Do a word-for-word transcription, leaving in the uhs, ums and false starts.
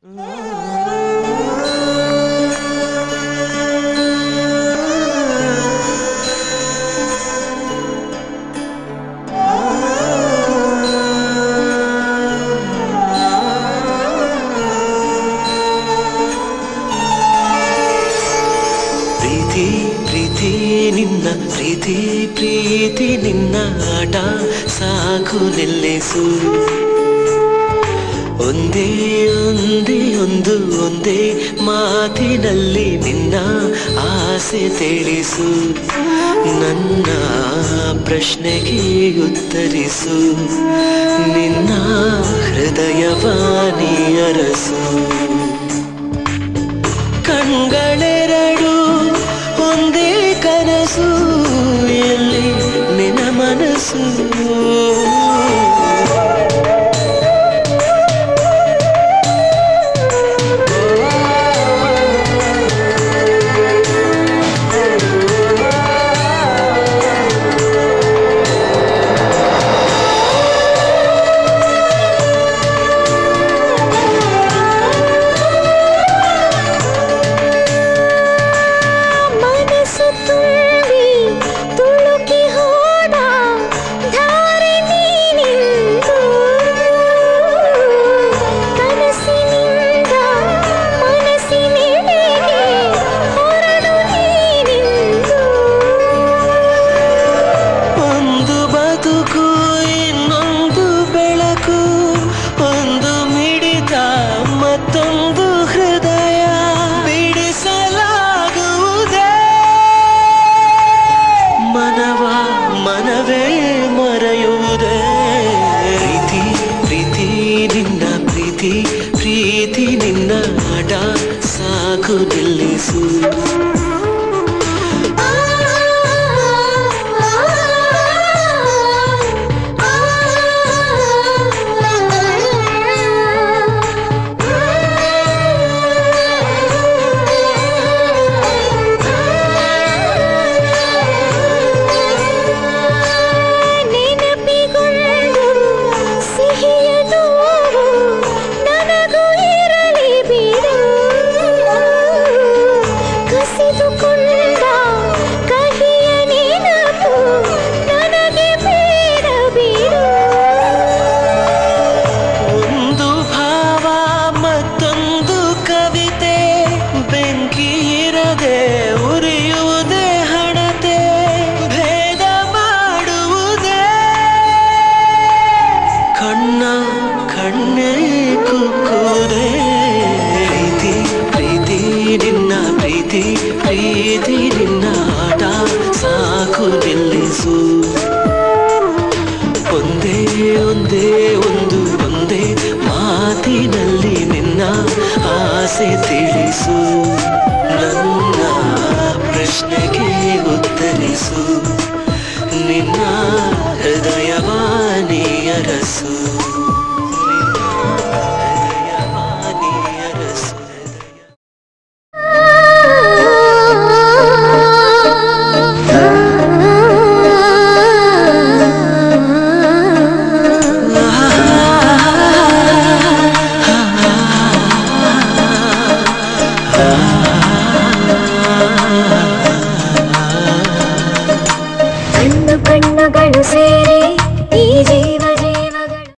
ಪ್ರೀತಿ ಪ್ರೀತಿ ನಿನ್ನ ಪ್ರೀತಿ ಪ್ರೀತಿ ನಿನ್ನ ಆಟ ಸಾಕು ನಿಲ್ಲಿಸು. ಒಂದೇ ಒಂದೇ ಒಂದು ಒಂದೇ ಮಾತಿನಲ್ಲಿ ನಿನ್ನ ಆಸೆ ತಿಳಿಸು. ನನ್ನ ಪ್ರಶ್ನೆಗೆ ಉತ್ತರಿಸು, ನಿನ್ನ ಹೃದಯವಾನಿ ಅರಸು. ಕಣ್ಗಳೆರಡು ಒಂದೇ ಕನಸು, ಎಲ್ಲಿ ನಿನ್ನ ಮನಸ್ಸು. ಪ್ರೀತಿ ನಿನ್ನ ಆಟ ಸಾಕು ನಿಲ್ಲಿಸು. ಉರಿಯುವುದೇ ಹಣತೆ ಭೇದ ಮಾಡುವುದೇ, ಕಣ್ಣ ಕಣ್ಣೇ ಕುಕ್ಕುವುದೇ. ಪ್ರೀತಿ ಪ್ರೀತಿ ನಿನ್ನ ಪ್ರೀತಿ ಪ್ರೀತಿ ನಿನ್ನ ಆಟ ಸಾಕು ನಿಲ್ಲಿಸು. ಒಂದೇ ಒಂದೇ ಒಂದು ಒಂದೇ ಮಾತಿನಲ್ಲಿ ನಿನ್ನ ಆಸೆ ತಿಳಿಸು. ನನ್ನ ಪ್ರಶ್ನೆಗೆ ಉತ್ತರಿಸು.